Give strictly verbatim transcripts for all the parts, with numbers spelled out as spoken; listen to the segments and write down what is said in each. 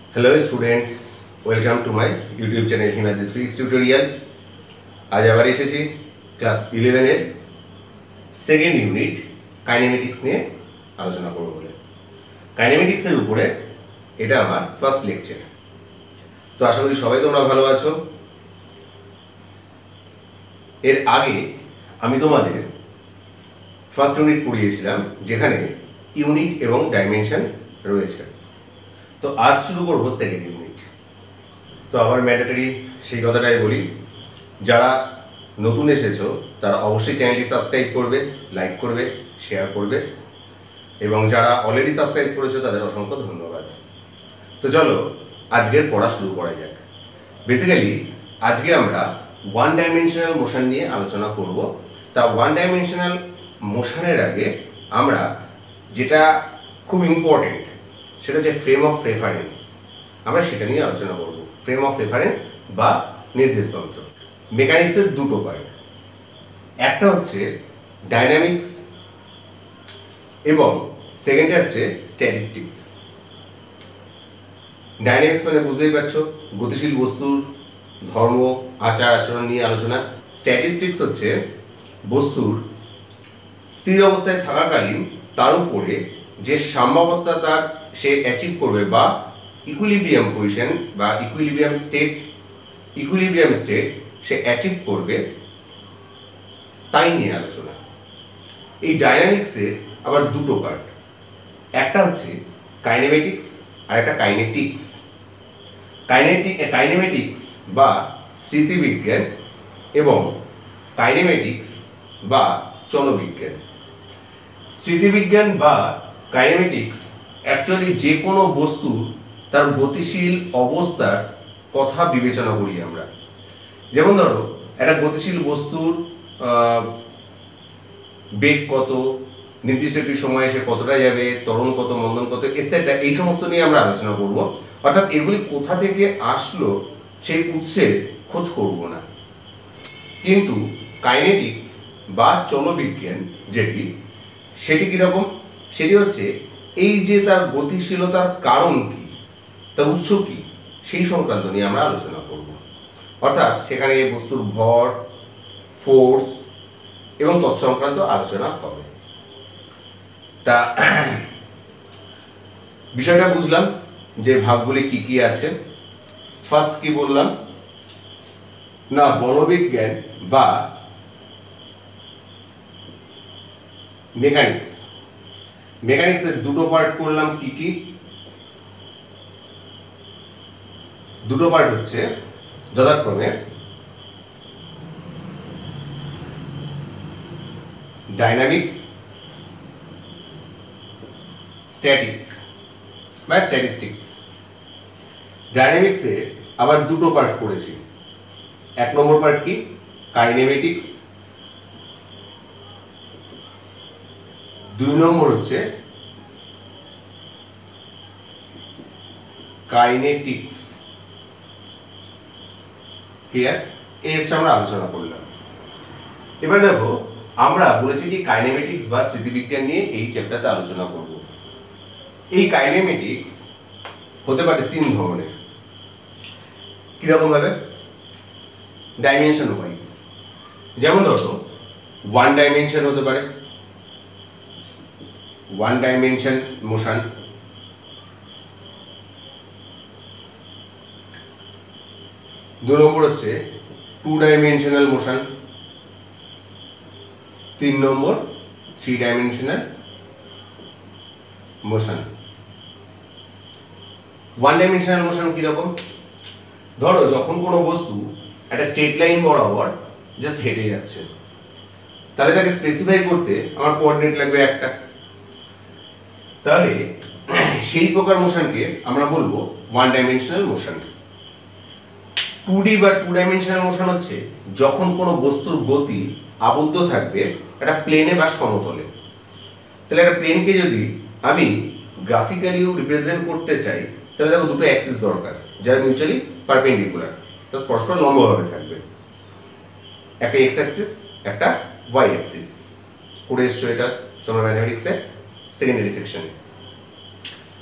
Hello students, welcome to my YouTube channel Hina this week's tutorial. আজ আবার এসেছি class eleven এর second unit kinematics নিয়ে আলোচনা করব বলে। কাইনেমেটিক্স এর উপরে এটা আমার ফার্স্ট লেকচার। তো আশা করি সবাই তোমরা ভালো আছো। এর আগে আমি তোমাদের ফার্স্ট ইউনিট পড়িয়েছিলাম যেখানে ইউনিট এবং ডাইমেনশন রয়েছে। তো আজ শুরু করবো সেকেন্ড ইউনিট। তো আবার ম্যান্ডেটরি সেই কথাটাই বলি, যারা নতুন এসেছো তারা অবশ্যই চ্যানেলটি সাবস্ক্রাইব করবে, লাইক করবে, শেয়ার করবে, এবং যারা অলরেডি সাবস্ক্রাইব করেছো তাদের অসংখ্য ধন্যবাদ। তো চলো আজকের পড়া শুরু করা যাক। বেসিক্যালি আজকে আমরা ওয়ান ডাইমেনশনাল মোশন নিয়ে আলোচনা করব। তা ওয়ান ডাইমেনশনাল মোশনের আগে আমরা যেটা খুব ইম্পর্টেন্ট সেটা হচ্ছে ফ্রেম অফ রেফারেন্স, আমরা সেটা নিয়ে আলোচনা করব। ফ্রেম অফ রেফারেন্স বা নির্দেশতন্ত্র। মেকানিক্সের দুটো পার্ট, একটা হচ্ছে ডাইনামিক্স এবং সেকেন্ডটা হচ্ছে স্ট্যাটিস্টিক্স। ডাইনামিক্স মানে বুঝতেই পারছো, গতিশীল বস্তুর ধর্ম, আচার আচরণ নিয়ে আলোচনা। স্ট্যাটিস্টিক্স হচ্ছে বস্তুর স্থির অবস্থায় থাকাকালীন তার উপরে যে সাম্যাবস্থা তার সে অ্যাচিভ করবে বা ইকুইলিব্রিয়াম পজিশন বা ইকুইলিব্রিয়াম স্টেট ইকুইলিব্রিয়াম স্টেট সে অ্যাচিভ করবে তাই নিয়ে আলোচনা। এই ডাইনামিক্সের আবার দুটো পার্ট, একটা হচ্ছে কাইনেমেটিক্স আর একটা কাইনেটিক্স। কাইনেটিক কাইনেমেটিক্স বা স্মৃতিবিজ্ঞান এবং কাইনেমেটিক্স বা চলবিজ্ঞান। স্মৃতিবিজ্ঞান বা কাইনেমেটিক্স অ্যাকচুয়ালি যে কোনো বস্তু তার গতিশীল অবস্থার কথা বিবেচনা করি আমরা। যেমন ধরো একটা গতিশীল বস্তুর বেগ কত, নির্দিষ্ট একটি সময়ে সে কতটা যাবে, ত্বরণ কত, মন্দন কত, এটসেট্রা, এই সমস্ত নিয়ে আমরা আলোচনা করব। অর্থাৎ এগুলি কোথা থেকে আসলো সেই উৎসের খোঁজ করব না। কিন্তু কাইনেটিক্স বা চলবিজ্ঞান যেটি, সেটি কীরকম, সেটি হচ্ছে এই যে তার গতিশীলতার কারণ কি, তার উৎস কি, সেই সংক্রান্ত নিয়ে আমরা আলোচনা করব। অর্থাৎ সেখানে বস্তুর ভর, ফোর্স এবং তৎসংক্রান্ত আলোচনা হবে। তা বিষয়টা বুঝলাম যে ভাগগুলি কি কি আছে। ফার্স্ট কি বললাম না, বলবিজ্ঞান বা মেকানিক্স। মেকানিক্সের দুটো পার্ট করলাম, কি কি দুটো পার্ট হচ্ছে যথাক্রমে ডাইনামিক্স, স্ট্যাটিক্স বা স্ট্যাটিস্টিক্স। ডাইনামিক্সে আবার দুটো পার্ট করেছি। এক নম্বর পার্ট কি, কাইনেমেটিক্স। দুই নম্বর হচ্ছে কাইনেটিক্স। ক্লিয়ার? এই হচ্ছে আমরা আলোচনা করলাম। এবার দেখো, আমরা বলেছি কি কাইনেমেটিক্স বা স্মৃতিবিজ্ঞান নিয়ে এই চ্যাপ্টারতে আলোচনা করব। এই কাইনেমেটিক্স হতে পারে তিন ধরনের। কিরকম ভাবে? Dimension wise. যেমন ধরো ওয়ান ডাইমেনশন হতে পারে, ওয়ান ডাইমেনশন মোশন। দু নম্বর হচ্ছে টু ডাইমেনশনাল মোশন। তিন নম্বর three dimensional motion. One dimensional motion কিরকম? ধরো যখন কোনো বস্তু একটা স্ট্রেট লাইন বরাবর জাস্ট হেঁটে যাচ্ছে, তাহলে তাকে স্পেসিফাই করতে আমার কোঅর্ডিনেট লাগবে একটা। তাহলে সেই প্রকার মোশনকে আমরা বলবো one dimensional motion. Two D বা টু ডাইমেনশনাল মোশন হচ্ছে যখন কোনো বস্তুর গতি আবদ্ধ থাকবে একটা প্লেনে বা সমতলে। তাহলে একটা প্লেনকে যদি আমি গ্রাফিক্যালিও রিপ্রেজেন্ট করতে চাই, তাহলে দেখো দুটো অ্যাক্সিস দরকার যারা মিউচুয়ালি পারপেন্ডিকুলার, তো পরস্পর লম্বভাবে থাকবে। একটা এক্স অ্যাক্সিস, একটা ওয়াই অ্যাক্সিস। করে এসছো এটা তোমরা ম্যাথমেটিক্সে সেকেন্ডারি সেকশনে।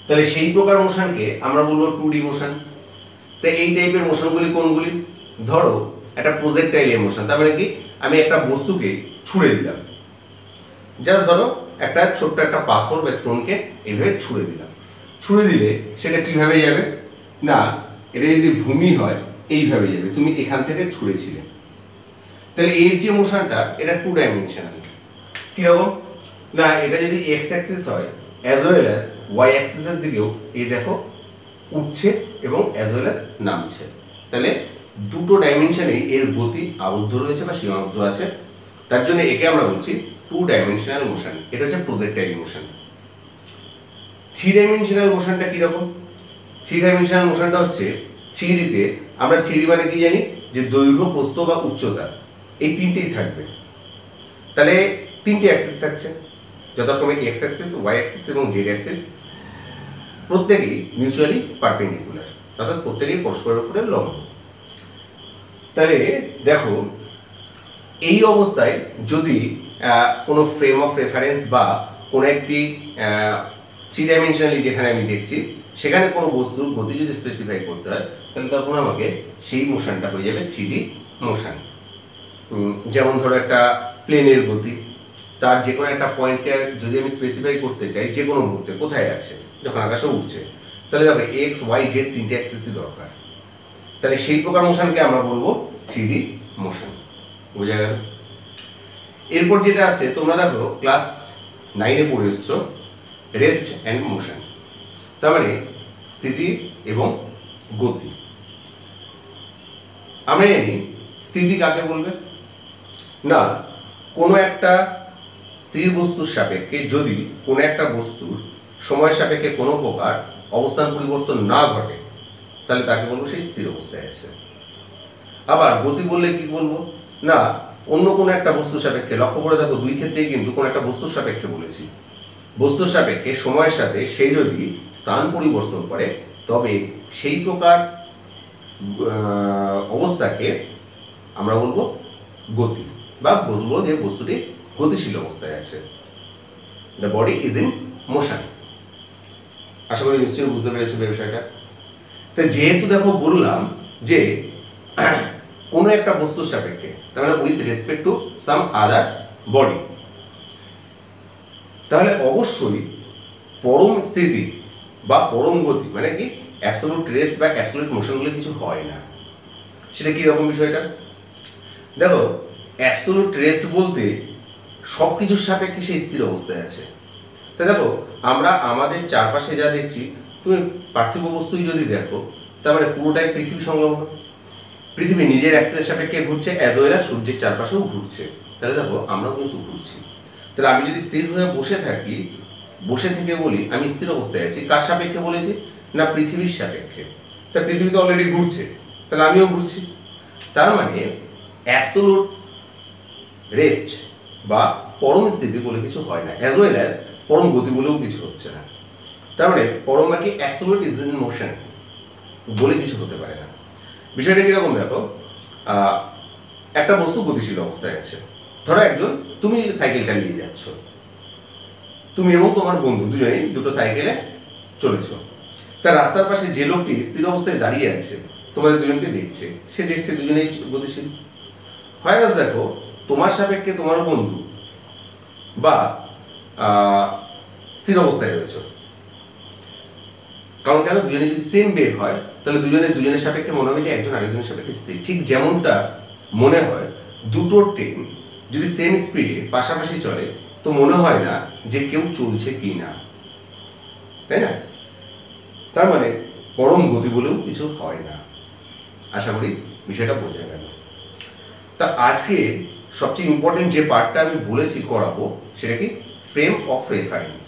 তাহলে সেই প্রকার মোশনকে আমরা বলবো টু ডি মোশন। তো এই টাইপের মোশনগুলি কোনগুলি? ধরো একটা প্রজেক্টাইল মোশন, তার মানে কি আমি একটা বস্তুকে ছুঁড়ে দিলাম, জাস্ট ধরো একটা ছোট্ট একটা পাথর বা স্টোনকে এইভাবে ছুঁড়ে দিলাম, ছুঁড়ে দিলে সেটা কিভাবে যাবে না, এটা যদি ভূমি হয় এইভাবে যাবে, তুমি এখান থেকে ছুঁড়েছিলে। তাহলে এর যে মোশনটা এটা টু ডাইমেনশনাল। কিরকম না, এটা যদি এক্স অ্যাক্সিস হয় অ্যাজ ওয়েল অ্যাজ ওয়াই অ্যাক্সিসের দিকেও এই দেখো উঠছে এবং অ্যাজ ওয়েল অ্যাজ নামছে। তাহলে দুটো ডাইমেনশনেই এর গতি আবদ্ধ রয়েছে বা সীমাবদ্ধ আছে, তার জন্য একে আমরা বলছি টু ডাইমেনশনাল মোশন। এটা হচ্ছে প্রজেক্টাইল মোশন। থ্রি ডাইমেনশনাল মোশনটা কিরকম? থ্রি ডাইমেনশনাল মোশনটা হচ্ছে থ্রি ডিতে আমরা থ্রি ডি মানে কি জানি যে দৈর্ঘ্য, প্রস্থ বা উচ্চতা এই তিনটেই থাকবে। তাহলে তিনটে অ্যাক্সিস থাকছে, যথাক্রমে এক্স অ্যাক্সিস, ওয়াই অ্যাক্সিস এবং জেড অ্যাক্সিস, প্রত্যেকেই মিউচুয়ালি পারপেন্ডিকুলার, অর্থাৎ প্রত্যেকেই পরস্পরের উপরে লম্ব। তাহলে দেখো এই অবস্থায় যদি কোনো ফ্রেম অফ রেফারেন্স বা কোনো একটি থ্রি ডাইমেনশনালি যেখানে আমি দেখছি সেখানে কোনো বস্তুর গতি যদি স্পেসিফাই করতে হয় তাহলে তখন আমাকে সেই মোশনটা হয়ে যাবে থ্রি ডি মোশন। যেমন ধরো একটা প্লেনের গতি, তার যে কোনো একটা পয়েন্টকে যদি আমি স্পেসিফাই করতে চাই যে কোনো মুহূর্তে কোথায় আছে, যখন আকাশে উঠছে, তাহলে দেখো এক্স ওয়াই জেড তিনটে অ্যাক্সিসই দরকার। তাহলে সেই প্রকার মোশনকে আমরা বলবো থ্রি ডি মোশন। বোঝা গেল? এরপর যেটা আছে, তোমরা দেখো ক্লাস নাইনে পড়ে এসছো রেস্ট অ্যান্ড মোশন, তার মানে স্থিতি এবং গতি। আমরা জানি স্থিতি কাকে বলবে না, কোনো একটা স্থির বস্তুর সাপেক্ষে যদি কোনো একটা বস্তুর সময়ের সাপেক্ষে কোনো প্রকার অবস্থান পরিবর্তন না ঘটে তাহলে তাকে বলবো সেই স্থির অবস্থায় আছে। আবার গতি বললে কি বলবো না, অন্য কোনো একটা বস্তুর সাপেক্ষে, লক্ষ্য করে দেখো দুই ক্ষেত্রেই কিন্তু কোনো একটা বস্তুর সাপেক্ষে বলেছি, বস্তুর সাপেক্ষে সময়ের সাথে সেই যদি স্থান পরিবর্তন করে তবে সেই প্রকার অবস্থাকে আমরা বলবো গতি, বা বলবো যে বস্তুটি গতিশীল অবস্থায় আছে। The body is in motion. আশা করি নিশ্চয়ই বুঝতে পেরেছো বিষয়টা। তো যেহেতু দেখো বললাম যে কোনো একটা বস্তুর সাপেক্ষে, তার মানে with respect to some other body, তাহলে অবশ্যই পরম স্থিতি বা পরম গতি মানে কি অ্যাবসলিউট রেস্ট বা অ্যাবসলিউট মোশন বলে কিছু হয় না। সেটা কি রকম বিষয়টা? দেখো অ্যাবসলিউট রেস্ট বলতে সব কিছুর সাপেক্ষে সেই স্থির অবস্থায় আছে। তা দেখো আমরা আমাদের চারপাশে যা দেখছি, তুমি পার্থিব বস্তুই যদি দেখো তার মানে পুরোটাই পৃথিবী সংলগ্ন, পৃথিবী নিজের অ্যাক্সিসের সাপেক্ষে ঘুরছে অ্যাজ ওয়েল অ্যাজ সূর্যের চারপাশেও ঘুরছে। তাহলে দেখো আমরা কিন্তু ঘুরছি। তাহলে আমি যদি স্থির হয়ে বসে থাকি, বসে থেকে বলি আমি স্থির অবস্থায় আছি, কার সাপেক্ষে বলেছি না পৃথিবীর সাপেক্ষে, তা পৃথিবী তো অলরেডি ঘুরছে, তাহলে আমিও ঘুরছি। তার মানে অ্যাবসলিউট রেস্ট বা পরম স্থিতি বলে কিছু হয় না, অ্যাজ ওয়েল অ্যাজ পরম গতি বলেও কিছু হচ্ছে না। তার মানে পরম বাকি অ্যাবসলিউট ইজ ইন মোশন বলে কিছু হতে পারে না। বিষয়টা কিরকম দেখো, একটা বস্তু গতিশীল অবস্থায় আছে, ধরো একজন, তুমি সাইকেল চালিয়ে যাচ্ছ, তুমি এবং তোমার বন্ধু দুজনেই দুটো সাইকেলে চলেছ। তার রাস্তার পাশে যে লোকটি স্থির অবস্থায় দাঁড়িয়ে আছে তোমাদের দুজনকে দেখছে, সে দেখছে দুজনেই গতিশীল। হয় না, দেখো তোমার সাপেক্ষে তোমার বন্ধু বা স্থির অবস্থায় রয়েছে, কারণ কেন, দুজনে যদি সেম বেগ হয় তাহলে দুজনের দুজনের সাপেক্ষে মনে হবে যে একজন আরেকজনের সাপেক্ষে স্থির। ঠিক যেমনটা মনে হয় দুটো ট্রেন যদি সেম স্পিডে পাশাপাশি চলে তো মনে হয় না যে কেউ চলছে কি না, তাই না? তার মানে পরম গতি বলেও কিছু হয় না। আশা করি বিষয়টা বোঝা গেল। তা আজকে সবচেয়ে ইম্পর্টেন্ট যে পার্টটা আমি বলেছি করাবো সেটা কি, frame of reference.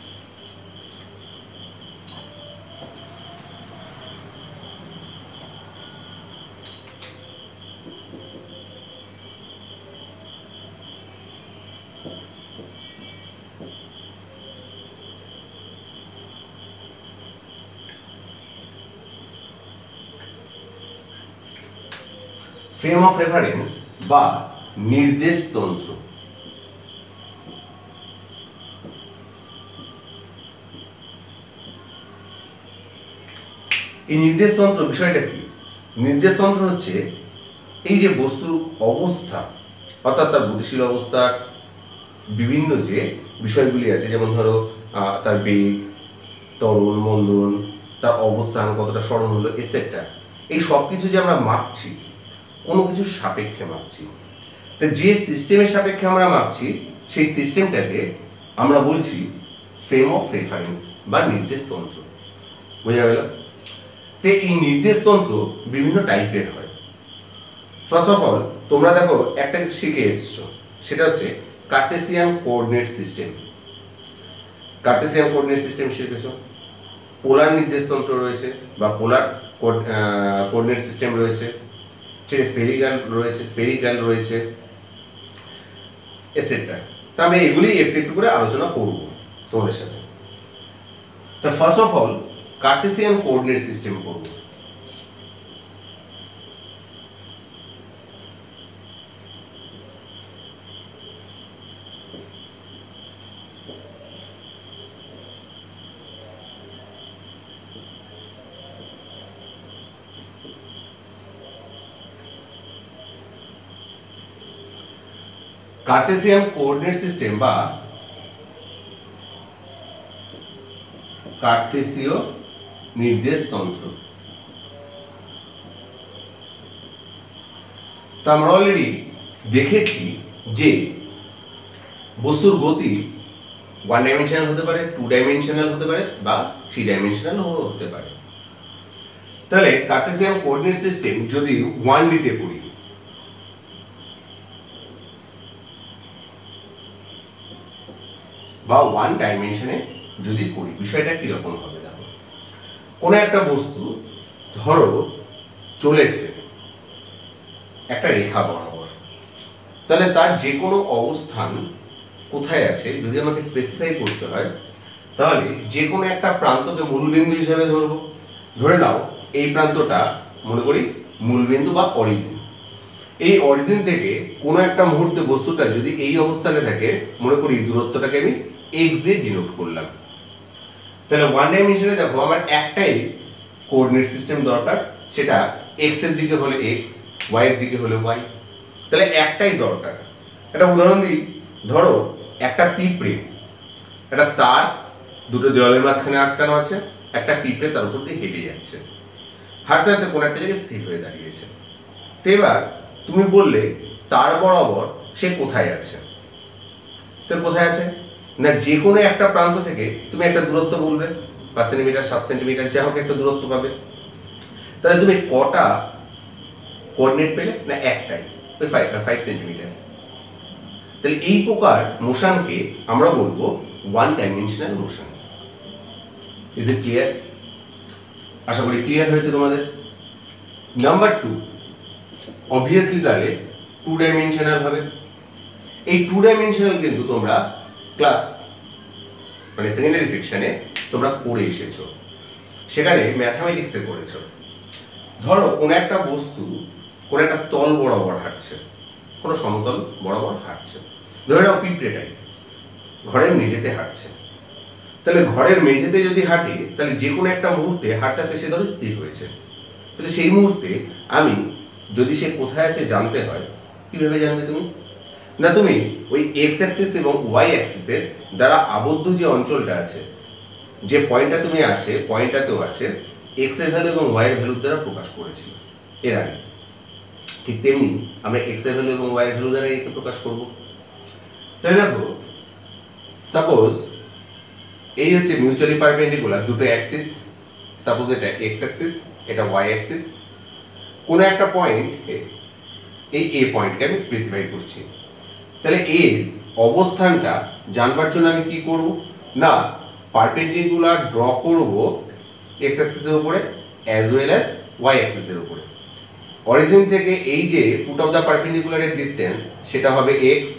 Frame of reference বা নির্দেশ তন্ত্র। এই নির্দেশতন্ত্র বিষয়টা কি? নির্দেশতন্ত্র হচ্ছে এই যে বস্তুর অবস্থা, অর্থাৎ তার গতিশীল অবস্থার বিভিন্ন যে বিষয়গুলি আছে, যেমন ধরো তার বেগ, ত্বরণ, মন্দন, তার অবস্থান, কতটা স্মরণ হলো, এটসেট্রা, এই সব কিছু যে আমরা মাপছি কোনো কিছুর সাপেক্ষে মাপছি। তো যে সিস্টেমের সাপেক্ষে আমরা মাপছি সেই সিস্টেমটাকে আমরা বলছি ফ্রেম অফ রেফারেন্স বা নির্দেশতন্ত্র। বোঝা গেল? তো এই নির্দেশতন্ত্র বিভিন্ন টাইপের হয়। ফার্স্ট অফ অল তোমরা দেখো একটা শিখে এসছো, সেটা হচ্ছে Cartesian coordinate system. Cartesian coordinate system শিখেছো। পোলার নির্দেশতন্ত্র রয়েছে বা পোলার কোঅর্ডিনেট সিস্টেম রয়েছে, স্ফেরিক্যাল রয়েছে, স্ফেরিক্যাল রয়েছে, এটসেট্রা। তা আমি এগুলি একটু একটু করে আলোচনা করব তোমাদের সাথে। তা first of all Cartesian coordinate system করব। কার্টেসিয়ান কোঅর্ডিনেট সিস্টেম বা কার্টেসীয় নির্দেশতন্ত্র। তা আমরা অলরেডি দেখেছি যে বস্তুর গতি ওয়ান ডাইমেনশনাল হতে পারে, টু ডাইমেনশনাল হতে পারে বা থ্রি ডাইমেনশনাল হতে পারে। তাহলে কার্টেসিয়ান কোঅর্ডিনেট সিস্টেম যদি ওয়ান ডিতে করি, বা ওয়ান ডাইমেনশনে যদি করি, বিষয়টা কিরকম হবে দেখো। কোনো একটা বস্তু ধরো চলেছে একটা রেখা বরাবর, তাহলে তার যে কোনো অবস্থান কোথায় আছে যদি আমাকে স্পেসিফাই করতে হয়, তাহলে যে কোনো একটা প্রান্তকে মূলবিন্দু হিসেবে ধরবো। ধরে নাও এই প্রান্তটা মনে করি মূলবিন্দু বা অরিজিন। এই অরিজিন থেকে কোনো একটা মুহূর্তে বস্তুটা যদি এই অবস্থানে থাকে, মনে করি দূরত্বটাকে আমি এক্স দিয়ে ডিনোট করলাম। তাহলে ওয়ান ডাইমেনশনে দেখো আমার একটাই কোঅর্ডিনেট সিস্টেম দরকার, সেটা এক্স এর দিকে হলে এক্স, ওয়াই এর দিকে হলে ওয়াই। তাহলে একটাই দরকার। একটা উদাহরণ দিই, ধরো একটা পিঁপড়ে, একটা তার দুটো দেওয়ালের মাঝখানে আটকানো আছে, একটা পিঁপড়ে তার উপর দিয়ে হেঁটে যাচ্ছে, হাঁটতে হাঁটতে কোনো একটা জায়গায় স্থির হয়ে দাঁড়িয়েছে। তো এবার তুমি বললে তার বরাবর সে কোথায় আছে? তো কোথায় আছে না, যে কোনো একটা প্রান্ত থেকে তুমি একটা দূরত্ব বলবে, পাঁচ সেন্টিমিটার, সাত সেন্টিমিটার, যা হোক একটা দূরত্ব পাবে। তাহলে তুমি কটা কোঅর্ডিনেট পেলে না, একটাই, ওই ফাইভ ফাইভ সেন্টিমিটার। তাহলে এই প্রকার মোশনকে আমরা বলবো one dimensional motion. Is it clear? আশা করি ক্লিয়ার হয়েছে তোমাদের। নাম্বার টু, অবভিয়াসলি তাহলে টু ডাইমেনশনাল হবে। এই টু ডাইমেনশনাল কিন্তু তোমরা ক্লাস মানে সেকেন্ডারি সেকশনে তোমরা পড়ে এসেছো, সেখানে ম্যাথামেটিক্সে করেছো। ধরো কোনো একটা বস্তু কোনো একটা তল বরাবর হাঁটছে, কোনো সমতল বরাবর হাঁটছে, ধরে নাও পিঁপড়েটাই ঘরের মেঝেতে হাঁটছে। তাহলে ঘরের মেঝেতে যদি হাঁটে, তাহলে যে কোনো একটা মুহূর্তে হাঁটতে হাঁটতে সে ধরো স্থির হয়েছে। তাহলে সেই মুহূর্তে আমি যদি সে কোথায় আছে জানতে হয়, কিভাবে জানবে তুমি? না, তুমি ওই এক্স অ্যাক্সিস এবং ওয়াই অ্যাক্সিসের দ্বারা আবদ্ধ যে অঞ্চলটা আছে, যে পয়েন্টটা তুমি আছে, পয়েন্টটাতেও আছে এক্স এর ভ্যালু এবং ওয়াই এর ভ্যালুর দ্বারা প্রকাশ করেছিল এর আগে। ঠিক তেমনি আমরা এক্স এর ভ্যালু এবং ওয়াই এর ভ্যালু দ্বারা একে প্রকাশ করব। তাই দেখো, সাপোজ এই হচ্ছে মিউচুয়ালি পারপেন্ডিকুলার দুটো অ্যাক্সিস, সাপোজ এটা এক্স অ্যাক্সিস, এটা ওয়াই অ্যাক্সিস। কোনো একটা পয়েন্ট, এই এ পয়েন্টকে আমি স্পেসিফাই করছি। তাহলে এর অবস্থানটা জানবার জন্য আমি কি করব না, পারপেন্ডিকুলার ড্র করব এক্স অ্যাক্সিসের উপরে অ্যাজ ওয়েল অ্যাজ ওয়াই অ্যাক্সিসের উপরে। অরিজিন থেকে এই যে ফুট অফ দ্য পারপেন্ডিকুলারের ডিসটেন্স, সেটা হবে এক্স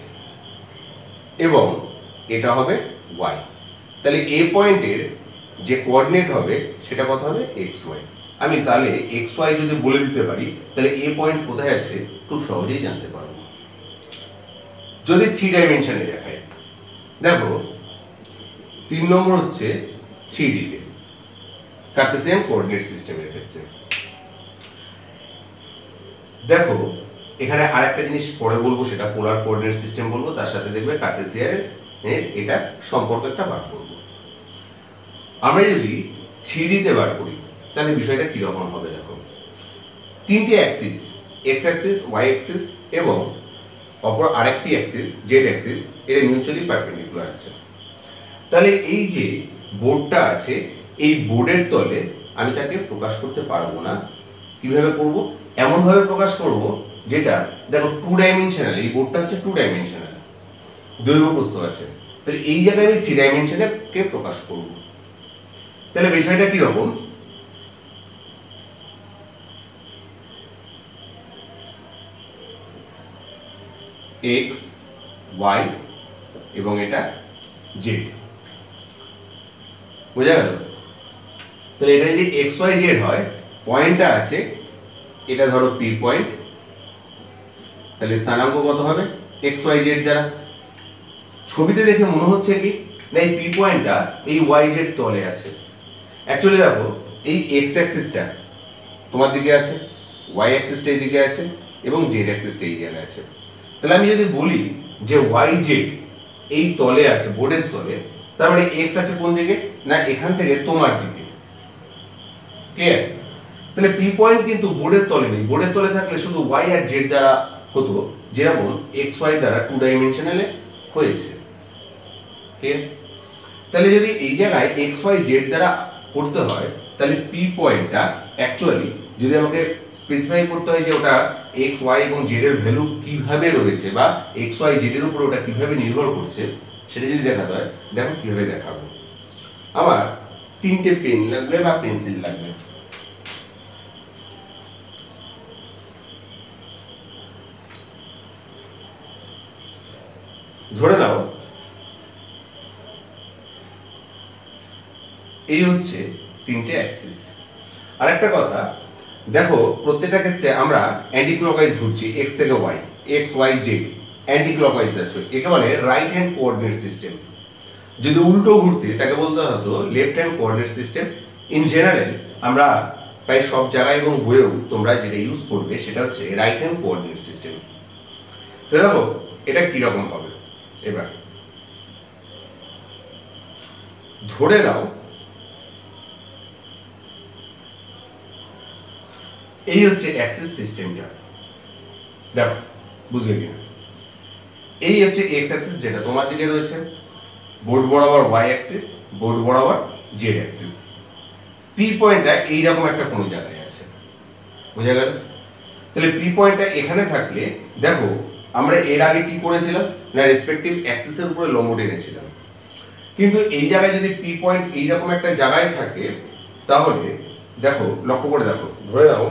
এবং এটা হবে ওয়াই। তাহলে এ পয়েন্টের যে কোঅর্ডিনেট হবে সেটা কত হবে, এক্স ওয়াই। আমি তাহলে এক্স ওয়াই যদি বলে দিতে পারি, তাহলে এ পয়েন্ট কোথায় আছে খুব সহজেই জানতে পারবো। যদি থ্রি ডাইমেনশনে দেখায়, দেখো তিন নম্বর হচ্ছে থ্রি ডিতে। কার্টেসিয়ান কোঅর্ডিনেট সিস্টেমের ক্ষেত্রে। দেখো এখানে আরেকটা জিনিস পরে বলবো, সেটা পোলার কোঅর্ডিনেট সিস্টেম বলবো, তার সাথে দেখবে কার্টেসিয়ানের এটা সম্পর্ক একটা বার করবো। আমরা যদি থ্রি ডিতে বার করি তাহলে বিষয়টা কিরকম হবে দেখো, তিনটে axis, x axis, Y axis এবং অপর আরেকটি অ্যাক্সিস জেড অ্যাক্সিস এর মিউচুয়ালি পারপেন্ডিকুলার আছে। তাহলে এই যে বোর্ডটা আছে, এই বোর্ডের তলে আমি তাকে প্রকাশ করতে পারবো না। কিভাবে করব? এমনভাবে প্রকাশ করব যেটা দেখো টু ডাইমেনশনাল, এই বোর্ডটা হচ্ছে টু ডাইমেনশনাল, দৈর্ঘ্য প্রস্থ আছে, তাহলে এই জায়গায় আমি থ্রি ডাইমেনশনে কে প্রকাশ করব। তাহলে বিষয়টা কি রকম, এক্স ওয়াই এবং এটা জেড, বোঝা গেল? তাহলে এটা যদি এক্স ওয়াই জেড হয়, পয়েন্টটা আছে এটা ধরো পি পয়েন্ট, তাহলে স্থানাঙ্ক কত হবে এক্স ওয়াই জেড দ্বারা। ছবিতে দেখে মনে হচ্ছে কি না এই পি পয়েন্টটা এই ওয়াই জেড তলে আছে। অ্যাকচুয়ালি দেখো এই এক্স অ্যাক্সিসটা তোমার দিকে আছে, ওয়াই অ্যাক্সিসটা এই দিকে আছে এবং জেড অ্যাক্সিসটা এই জায়গায় আছে। তাহলে আমি যদি বলি যে ওয়াই জেড এই তলে আছে, বোর্ডের তলে, তার মানে এক্স আছে কোন দিকে না এখান থেকে তোমার দিকে, ক্লিয়ার? তাহলে পি পয়েন্ট কিন্তু বোর্ডের তলে নেই, বোর্ডের তলে থাকলে শুধু ওয়াই আর জেড দ্বারা হতো, যেরকম এক্স ওয়াই দ্বারা টু ডাইমেনশনালে হয়েছে, ক্লিয়ার? তাহলে যদি এই জায়গায় এক্স ওয়াই জেড দ্বারা করতে হয় তাহলে পি পয়েন্টটা অ্যাকচুয়ালি যদি আমাকে স্পেসিফাই করতে হয় যে ওটা এক্স ওয়াই এবং জেড এর ভ্যালু কিভাবে রয়েছে বা এক্স ওয়াই জেড এর উপর ওটা কিভাবে নির্ভর করছে, সেটা যদি দেখাতে হয়, দেখো কিভাবে দেখাবো। আমার তিনটে পেন লাগবে বা পেন্সিল লাগবে। ধরে নাও এই হচ্ছে তিনটে অ্যাক্সিস। আরেকটা কথা দেখো, প্রত্যেকটা ক্ষেত্রে আমরা অ্যান্টি ক্লকওয়াইজ ঘুরছি, এক্স থেকে y, x y z anti clockwise আছে, একেবারে রাইট হ্যান্ড কোঅর্ডিনেট সিস্টেম। যদি উল্টো ঘুরতে তাকে বলতে হতো left hand coordinate system. In general আমরা প্রায় সব জায়গায় এবং বইয়েও তোমরা যেটা ইউজ করবে সেটা হচ্ছে রাইট হ্যান্ড কোঅর্ডিনেট সিস্টেম। তো দেখো এটা কিরকম হবে, এবার ধরে নাও এই হচ্ছে অ্যাক্সিস সিস্টেমটা, দেখো বুঝবে কিনা, এই হচ্ছে এক্স অ্যাক্সিস যেটা তোমার দিকে রয়েছে, বোর্ড বরাবর ওয়াই অ্যাক্সিস, বোর্ড বরাবর জেড অ্যাক্সিস। পি পয়েন্টটা এইরকম একটা কোনো জায়গায় আছে, বোঝা গেল? তাহলে পি পয়েন্টটা এখানে থাকলে দেখো আমরা এর আগে কি করেছিলাম না রেসপেক্টিভ অ্যাক্সিসের উপরে লম্ব টেনেছিলাম, কিন্তু এই জায়গায় যদি পি পয়েন্ট এইরকম একটা জায়গায় থাকে তাহলে দেখো লক্ষ্য করে দেখো, ধরে নাও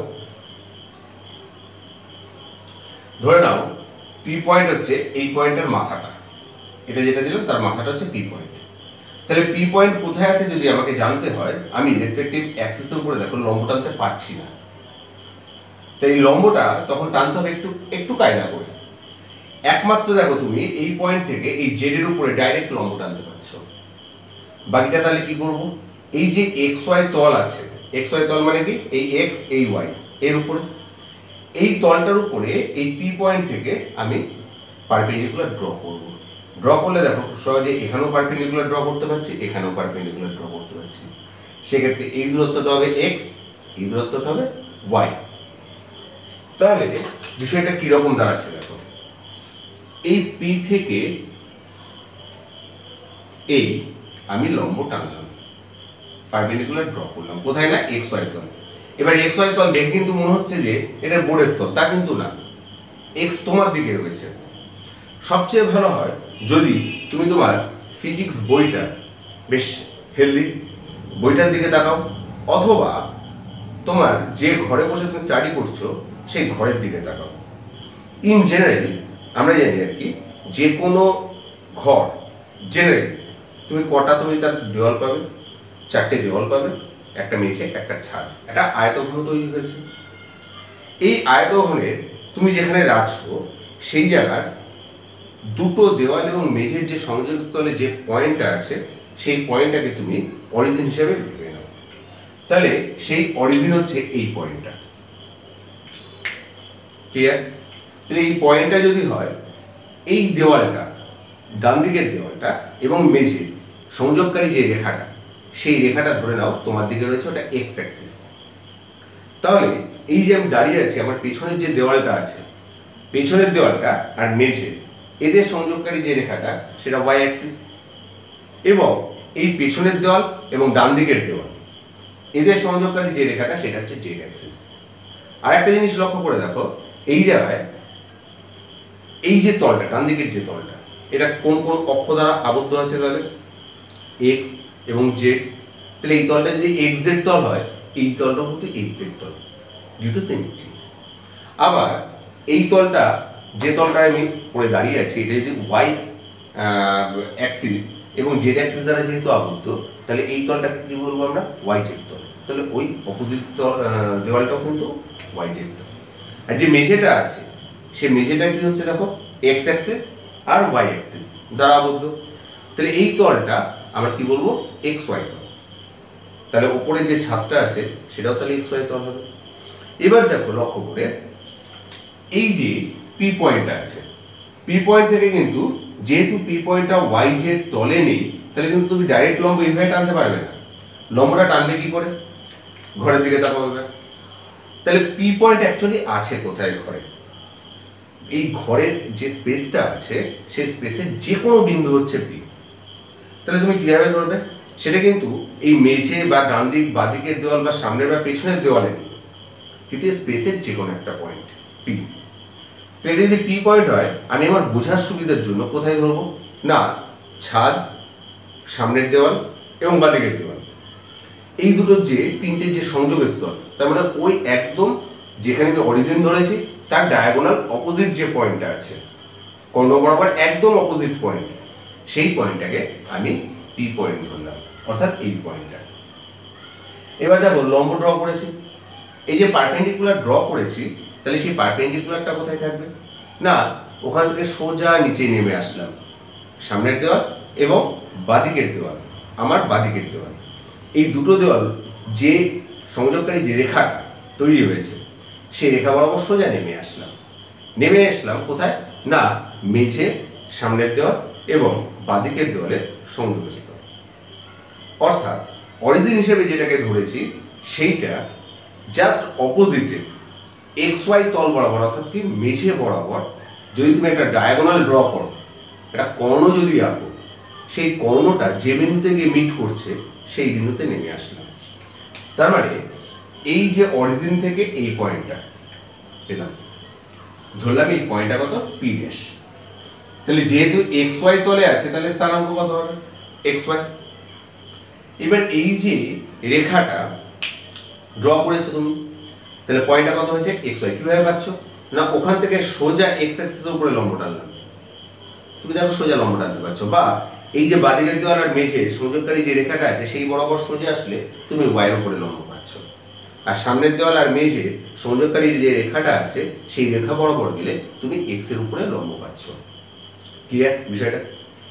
ধরে নাও পি পয়েন্ট হচ্ছে এই পয়েন্টের মাথাটা, এটা যেটা দিলাম তার মাথাটা হচ্ছে পি পয়েন্ট। তাহলে পি পয়েন্ট কোথায় আছে যদি আমাকে জানতে হয়, আমি রেসপেক্টিভ অ্যাক্সিসের উপরে দেখো লম্ব টানতে পারছি না, তাই এই লম্বটা তখন টানতে হবে একটু একটু কায়দা করে। একমাত্র দেখো তুমি এই পয়েন্ট থেকে এই জেড এর উপরে ডাইরেক্ট লম্ব টানতে পারছো, বাকিটা তাহলে কি করব, এই যে এক্স ওয়াই তল আছে, এক্স ওয়াই তল মানে কি এই এক্স এই ওয়াই এর উপরে, এই তলটার উপরে এই পি পয়েন্ট থেকে আমি পারপেন্ডিকুলার ড্র করব। ড্র করলে দেখো সহজে এখানেও পারপেন্ডিকুলার ড্র করতে পারছি, এখানেও পারপেন্ডিকুলার ড্র করতে পারছি। সেক্ষেত্রে এই দূরত্বটা হবে এক্স, এই দূরত্বটা হবে ওয়াই। তাহলে বিষয়টা কিরকম দাঁড়াচ্ছে দেখো, এই পি থেকে এই আমি লম্ব টানলাম, পারপেন্ডিকুলার ড্র করলাম, কোথায় না এক্স ওয়াই তল। এবার এক্স ওয়াই তল দেখে কিন্তু মনে হচ্ছে যে এটা বোর্ডের তল, তা কিন্তু না, এক্স তোমার দিকে রয়েছে। সবচেয়ে ভালো হয় যদি তুমি তোমার ফিজিক্স বইটা বেশ হেলদি বইটার দিকে তাকাও, অথবা তোমার যে ঘরে বসে তুমি স্টাডি করছো সেই ঘরের দিকে তাকাও। ইন জেনারেল আমরা জানি আর কি, যে কোনো ঘর জেনারেল তুমি কটা তুমি তার দেওয়াল পাবে, চারটে দেওয়াল পাবে, একটা মেঝে একটা ছাদ, একটা আয়তঘন তৈরি হয়েছে। এই আয়তঘনের তুমি যেখানে রাখছো সেই জায়গার দুটো দেওয়াল এবং মেঝের যে সংযোগস্থলে যে পয়েন্টটা আছে সেই পয়েন্টটাকে তুমি অরিজিন হিসেবে ভেবে নাও। তাহলে সেই অরিজিন হচ্ছে এই পয়েন্টটা। ক্লিয়ার? তাহলে এই পয়েন্টটা যদি হয় এই দেওয়ালটা, ডান দিকের দেওয়ালটা এবং মেঝে সংযোগকারী যে রেখাটা, সেই রেখাটা ধরে নাও তোমার দিকে রয়েছে ওটা এক্স অ্যাক্সিস। তাহলে এই যে আমি দাঁড়িয়ে আছি, আমার পেছনের যে দেওয়ালটা আছে, পেছনের দেওয়ালটা আর মেঝে এদের সংযোগকারী যে রেখাটা সেটা ওয়াই অ্যাক্সিস, এবং এই পেছনের দেওয়াল এবং ডান দিকের দেওয়াল এদের সংযোগকারী যে রেখাটা সেটা হচ্ছে জেড অ্যাক্সিস। আর একটা জিনিস লক্ষ্য করে দেখো, এই জায়গায় এই যে তলটা, ডান দিকের যে তলটা, এটা কোন কোন অক্ষ দ্বারা আবদ্ধ আছে? তাহলে এক্স এবং জেড। তাহলে এই তলটা যদি এক্স জেড তল হয়, এই তলটা কিন্তু এক্স জেড তল ডিউ টু সিমেট্রি। আবার এই তলটা, যে তলটা আমি পরে দাঁড়িয়ে আছি, এটা যদি ওয়াই অ্যাক্সিস এবং জেড অ্যাক্সিস দ্বারা যেহেতু আবদ্ধ, তাহলে এই তলটাকে কি বলবো আমরা? ওয়াই জেড তল। তাহলে ওই অপোজিট দেওয়ালটাও কিন্তু ওয়াই জেড তল। আর যে মেঝেটা আছে, সে মেঝেটা কি হচ্ছে দেখো, এক্স অ্যাক্সিস আর ওয়াই অ্যাক্সিস দ্বারা আবদ্ধ। তাহলে এই তলটা আমরা কি বলবো? এক্স ওয়াই তল। তাহলে উপরে যে ছাদটা আছে সেটাও তাহলে এক্স ওয়াই তল হবে। এবার দেখো লক্ষ্য করে, এই যে পি পয়েন্টটা আছে, পি পয়েন্ট থেকে কিন্তু যেহেতু পি পয়েন্টটা ওয়াই জেড তলে নেই, তাহলে কিন্তু তুমি ডাইরেক্ট লম্ব এইভাবে টানতে পারবে না। লম্বটা টানবে কি করে? ঘরের দিকে তাকাবে। তাহলে পি পয়েন্ট অ্যাকচুয়ালি আছে কোথায়? ঘরে। এই ঘরের যে স্পেসটা আছে, সেই স্পেসের যে কোনো বিন্দু হচ্ছে পি। তাহলে তুমি কিভাবে ধরবে? সেটা কিন্তু এই মেঝে বা ডান দিক বা দিকের দেওয়াল বা সামনের বা পেছনের দেওয়ালে নেই, কিন্তু স্পেসের যে কোনো একটা পয়েন্ট পি। তো এটা যদি পি পয়েন্ট হয়, আমি আমার বোঝার সুবিধার জন্য কোথায় ধরবো? না, ছাদ, সামনের দেওয়াল এবং বাদিকের দেওয়াল, এই দুটোর যে তিনটে যে সংযোগ স্থল, তার মানে ওই একদম যেখানে আমি অরিজিন ধরেছি তার ডায়াগোনাল অপোজিট যে পয়েন্টটা আছে, কর্ণ বরাবর একদম অপোজিট পয়েন্ট, সেই পয়েন্টটাকে আমি পি পয়েন্ট ধরলাম, অর্থাৎ এই পয়েন্টটা। এবার দেখো লম্ব ড্র করেছি, এই যে পারপেন্ডিকুলার ড্র করেছি, তাহলে সেই পারপেন্ডিকুলারটা কোথায় থাকবে? না, ওখান থেকে সোজা নিচে নেমে আসলাম, সামনের দেওয়াল এবং বাদিকের দেওয়াল, আমার বাদিকের দেওয়াল, এই দুটো দেওয়াল যে সংযোগকারী যে রেখাটা তৈরি হয়েছে, সেই রেখা বরাবর সোজা নেমে আসলাম। নেমে আসলাম কোথায়? না, মেঝে, সামনের দেওয়াল এবং বাদিকের দেওয়ালের সংযোগস্থল। অর্থাৎ অরিজিন হিসেবে যেটাকে ধরেছি সেইটা জাস্ট অপোজিটে এক্স ওয়াই তল বরাবর, অর্থাৎ কি মেঝে বরাবর যদি তুমি একটা ডায়াগোনাল ড্র করো, একটা কর্ণ যদি আঁকো, সেই কর্ণটা যে বিন্দুতে গিয়ে মিট করছে সেই বিন্দুতে নেমে আসলাম। তার মানে এই যে অরিজিন থেকে এই পয়েন্টটা পেলাম, ধরলাম এই পয়েন্টটা কত? P dash. তাহলে যেহেতু এক্স ওয়াই তলে আছে, তাহলে স্থানাঙ্ক কত হবে? X y. এবার এই যে রেখাটা ড্র করেছো তুমি, তাহলে পয়েন্টটা কত হয়েছে? X y. কিভাবে পাচ্ছ? না, ওখান থেকে সোজা এক্স অ্যাক্সিসের উপরে লম্ব টানলাম, তুমি দেখো সোজা লম্ব টানতে পারছো। বা এই যে বাদিকের দেওয়াল আর মেঝে সংযোগকারী যে রেখাটা আছে সেই বরাবর সোজা আসলে তুমি ওয়াইয়ের উপরে লম্ব পাচ্ছ। আর সামনের দেওয়াল আর মেঝে সংযোগকারী যে রেখাটা আছে সেই রেখা বরাবর গেলে তুমি এক্স এর উপরে লম্ব পাচ্ছ। ক্লিয়ার বিষয়টা?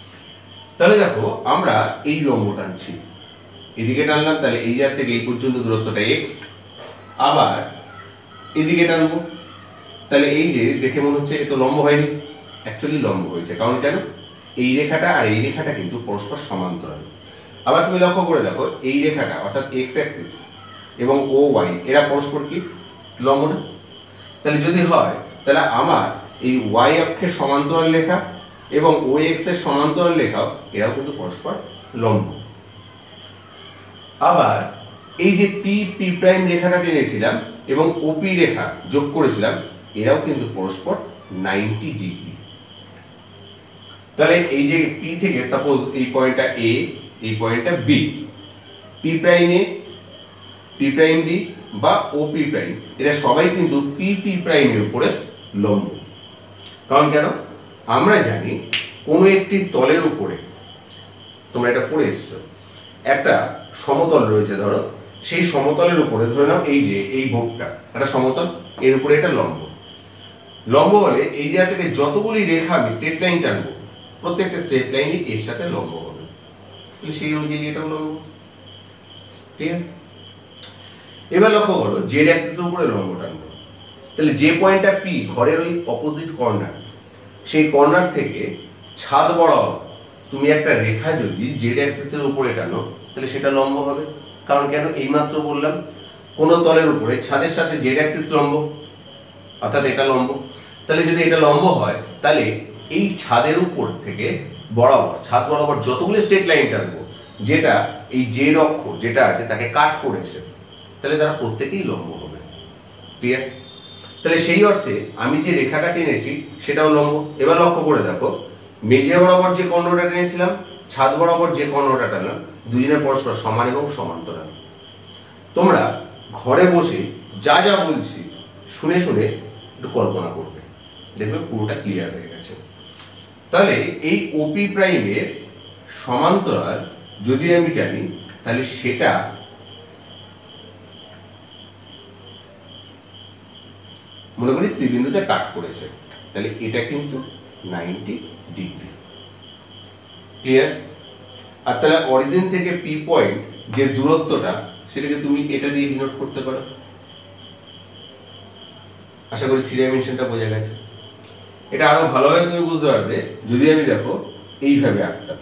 তাহলে দেখো আমরা এই লম্ব টানছি, এদিকে টানলাম, তাহলে এই জায়গা থেকে এই পর্যন্ত দূরত্বটা এক্স। আবার এদিকে টানবো, তাহলে এই যে দেখে মনে হচ্ছে এ তো লম্ব হয়নি, অ্যাকচুয়ালি লম্ব হয়েছে। কারণ কেন? এই রেখাটা আর এই রেখাটা কিন্তু পরস্পর সমান্তরাল। আবার তুমি লক্ষ্য করে দেখো, এই রেখাটা অর্থাৎ এক্স অ্যাক্সিস এবং ও ওয়াই এরা পরস্পর কি লম্ব না? তাহলে যদি হয়, তাহলে আমার এই ওয়াই অক্ষের সমান্তরাল রেখা এবং ও এক্স এর সমান্তরাল রেখাও এরাও কিন্তু পরস্পর লম্ব। আবার এই যে পি পি প্রাইম রেখাটা টেনেছিলাম এবং ওপি রেখা যোগ করেছিলাম, এরাও কিন্তু পরস্পর নাইনটি ডিগ্রি। তাহলে এই যে পি থেকে সাপোজ এই পয়েন্টটা এ, এই পয়েন্টটা B, P prime A, P prime B বা ও পি প্রাইম, এরা সবাই কিন্তু পি পি প্রাইমের উপরে লম্ব। কারণ কেন? আমরা জানি কোনো একটি তলের উপরে, তোমরা এটা পড়ে এসছো, একটা সমতল রয়েছে ধরো, সেই সমতলের উপরে ধরে নাও এই যে এই বোর্ডটা একটা সমতল, এর উপরে এটা লম্ব। লম্ব হলে এই জায়গা থেকে যতগুলি রেখা আমি স্ট্রেট লাইন টানবো, প্রত্যেকটা স্ট্রেট লাইনই এর সাথে লম্ব হবে, সেই অনুযায়ী এটাও লম্ব। ঠিক আছে? এবার লক্ষ্য করো জেড অ্যাক্সিসের উপরে লম্ব টানবো, তাহলে যে পয়েন্টটা পি ঘরের ওই অপোজিট কর্নার, সেই কর্নার থেকে ছাদ বরাবর তুমি একটা রেখা যদি জেড অ্যাক্সিসের উপরে টানো তাহলে সেটা লম্ব হবে। কারণ কেন, এইমাত্র বললাম কোনো তলের উপরে ছাদের সাথে জেড অ্যাক্সিস লম্ব, অর্থাৎ এটা লম্ব। তাহলে যদি এটা লম্ব হয় তাহলে এই ছাদের উপর থেকে বরাবর ছাদ বরাবর যতগুলো স্ট্রেট লাইন টানবো যেটা এই জেড অক্ষ যেটা আছে তাকে কাট করেছে, তাহলে তারা প্রত্যেকেই লম্ব হবে। ক্লিয়ার? তাহলে সেই অর্থে আমি যে রেখাটা টেনেছি সেটাও লম্ব। এবার লক্ষ্য করে দেখো, মেঝে বরাবর যে কর্ণটা টেনেছিলাম, ছাদ বরাবর যে কর্ণটা টানলাম, দুজনের পরস্পর সমান এবং সমান্তরাল। তোমরা ঘরে বসে যা যা বলছি শুনে শুনে একটু কল্পনা করবে, দেখবে পুরোটা ক্লিয়ার হয়ে গেছে। তাহলে এই ওপি প্রাইমের সমান্তরাল যদি আমি জানি তাহলে সেটা মনে করি সি বিন্দুতে কাট করেছে, তাহলে এটা কিন্তু নাইনটি ডিগ্রি। ক্লিয়ার? আর তাহলে অরিজিন থেকে পি পয়েন্ট যে দূরত্বটা সেটাকে তুমি এটা দিয়ে ডিনোট করতে পারো। আশা করি থ্রি ডাইমেনশনটা বোঝা গেছে। এটা আরো ভালোভাবে তুমি বুঝতে পারবে যদি আমি দেখো এইভাবে আঁকতাম।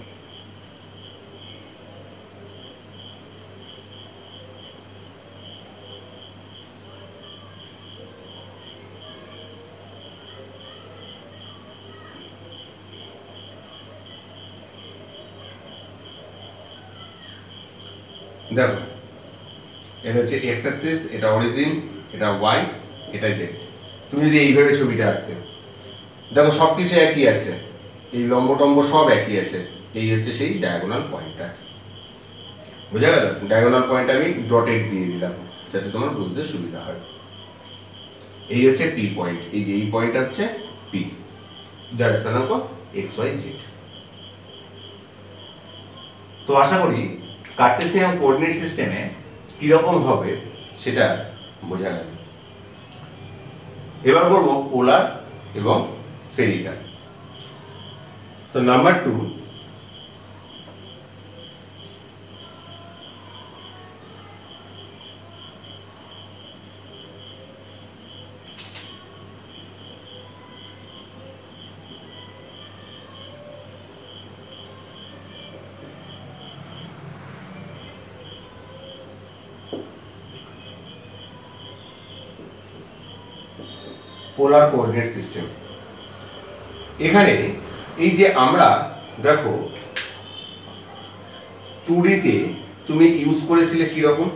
দেখো এটা হচ্ছে এক্স অ্যাক্সিস, এটা অরিজিন, এটা ওয়াই, এটা জেড। তুমি যদি এইভাবে ছবিটা আঁকতে, দেখো সবকিছু একই আছে, এই লম্ব টম্ব সব একই আছে। এই হচ্ছে সেই ডায়াগোনাল পয়েন্টটা, বুঝা গেল? ডায়াগোনাল পয়েন্ট আমি ডটেড দিয়ে দিলাম যাতে তোমার বুঝতে সুবিধা হয়। এই হচ্ছে পি পয়েন্ট, এই যে এই পয়েন্টটা হচ্ছে পি, যার স্থানাঙ্ক এক্স ওয়াই জেড। তো আশা করি কার্টেসিয়ান কোঅর্ডিনেট সিস্টেমে কিরকম হবে সেটা বোঝা গেল। এবার বলবো পোলার এবং স্ফেরিক্যাল। তো number two, polar coordinate system. এখানে এই যে আমরা দেখো টু ডিতে তুমি ইউজ করেছিলে কিরকম,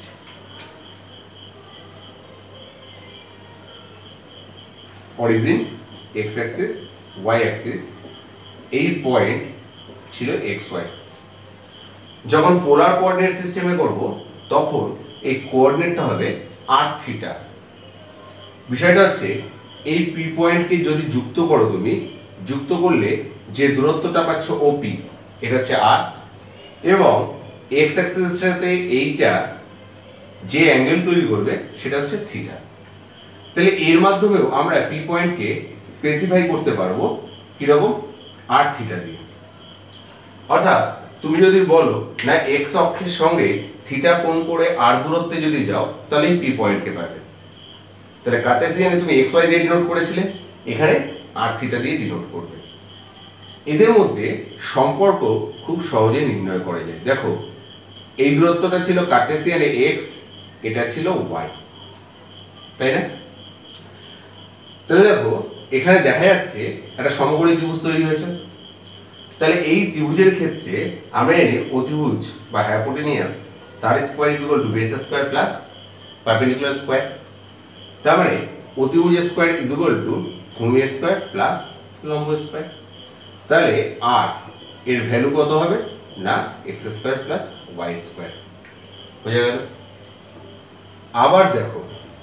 origin x axis, Y axis, এই পয়েন্ট ছিল এক্স ওয়াই। যখন পোলার কোঅর্ডিনেট সিস্টেমে করব তখন এই কোঅর্ডিনেটটা হবে আর থিটা। বিষয়টা হচ্ছে এই পি পয়েন্টকে যদি যুক্ত করো, তুমি যুক্ত করলে যে দূরত্বটা পাচ্ছ ওপি, এটা হচ্ছে আর, এবং এক্স অ্যাক্সিসের সাথে এইটা যে অ্যাঙ্গেল তৈরি করবে সেটা হচ্ছে থিটা। তাহলে এর মাধ্যমেও আমরা পি পয়েন্টকে স্পেসিফাই করতে পারবো কিরকম, আর থিটা দিয়ে। অর্থাৎ তুমি যদি বলো না এক্স অক্ষের সঙ্গে থিটা কোণ করে আর দূরত্বে যদি যাও তাহলে এই পি পয়েন্টকে পাবে। তাহলে কার্টেসিয়ানে তুমি এক্স ওয়াই দিয়ে ডিনোট করেছিলে, এখানে আর থিটা দিয়ে ডিনোট করবে। এদের মধ্যে সম্পর্ক খুব সহজে নির্ণয় করা যায়। দেখো এই দূরত্বটা ছিল কার্টেসিয়ানে এক্স, এটা ছিল ওয়াই, তাই না? তাহলে দেখো এখানে দেখা যাচ্ছে একটা সমকোণী ত্রিভুজ তৈরি হয়েছে। তাহলে এই ত্রিভুজের ক্ষেত্রে আমরা জানি অতিভুজ বা হাইপোটেনিয়াস তার square is equal to base square plus perpendicular square. তার মানে অতিভুজ স্কোয়ার ইজ ইকুয়াল টু ভূমি স্কোয়ার প্লাস লম্ব স্কোয়ার। তাহলে আর এর ভ্যালু কত হবে না x square plus y square. বোঝা গেল? আবার দেখো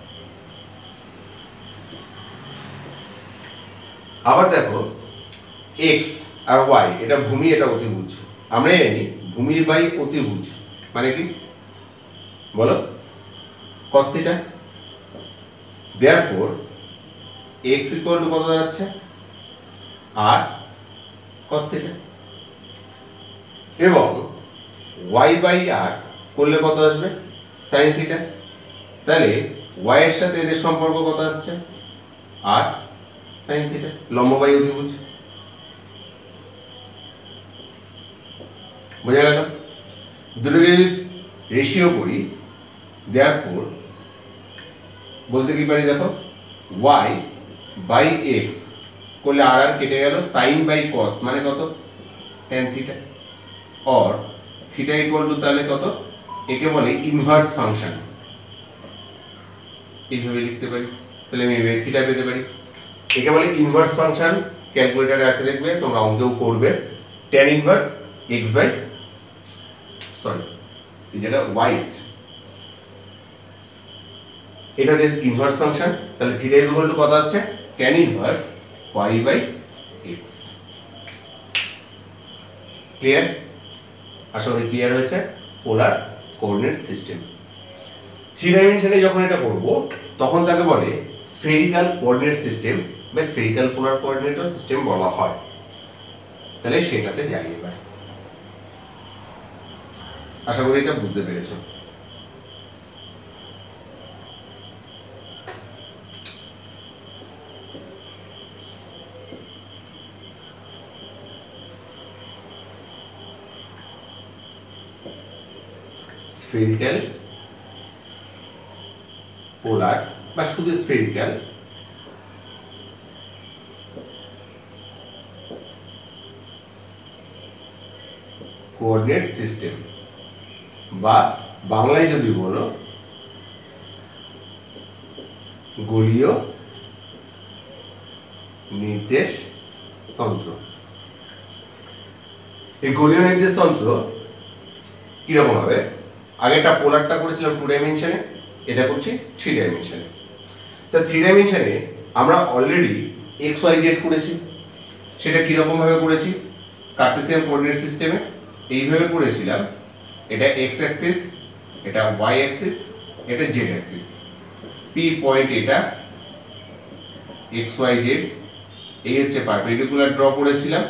আবার দেখো এক্স আর ওয়াই এটা ভূমি, এটা অতিভুজ। আমরা জানি ভূমির বাই অতিভুজ মানে কি বলো, cos theta. therefore x equal to কত দাঁড়াচ্ছে আর cos থিটা, এবং y বাই r করলে কত আসবে sin থিটা। তাহলে ওয়াই এর সাথে এদের সম্পর্ক কত আসছে, আর সাইন থিটা, লম্ব বাই অতিভুজ। বোঝা গেল? দুটোকে যদি রেশিও করি, দেয়ারফর বলতে কি পারি, দেখো ওয়াই বাই এক্স করলে আর আর কেটে গেল, সাইন বাই কস মানে কত, tan theta, or theta equal to তাহলে কত, একে বলে ইনভার্স ফাংশন, এইভাবে লিখতে পারি। তাহলে আমি থিটা পেতে পারি, একে বলে ইনভার্স ফাংশন। ক্যালকুলেটারে আছে দেখবে, তোমরা অঙ্কেও করবে, tan inverse x by sorry এই জায়গা ওয়াই আছে, এটা হচ্ছে ইনভার্স ফাংশন। তাহলে থিটা ইজ ইকুয়াল টু কত আসছে, tan inverse y by x. Clear? আশা করি ক্লিয়ার হয়েছে। পোলার কোঅর্ডিনেট সিস্টেম, থ্রি ডাইমেনশনে যখন এটা করব তখন তাকে বলে স্ফেরিক্যাল কোঅর্ডিনেট সিস্টেম বা স্ফেরিক্যাল পোলার কোঅর্ডিনেট সিস্টেম বলা হয়। তাহলে সেটাতে যাই এবার। আশা করি এটা বুঝতে পেরেছো। স্ফেরিক্যাল পোলার বা শুধু স্ফেরিক্যাল কোঅর্ডিনেট সিস্টেম, বা বাংলায় যদি বলো গোলীয় নির্দেশ তন্ত্র। এই গোলীয় নির্দেশ তন্ত্র কিরকম হবে, আগেটা পোলারটা করেছিলাম টু ডাইমেনশনে, এটা করছি থ্রি ডাইমেনশনে। তো থ্রি ডাইমেনশনে আমরা অলরেডি এক্স ওয়াই জেড করেছি, সেটা কিরকম ভাবে করেছি, কার্টেসিয়ান কোঅর্ডিনেট সিস্টেমে এইভাবে করেছিলাম। এটা এক্স অ্যাক্সিস, এটা ওয়াই অ্যাক্সিস, এটা জেড অ্যাক্সিস, পি পয়েন্ট এটা এক্স ওয়াই জেড, এই হচ্ছে পারপেন্ডিকুলার ড্র করেছিলাম।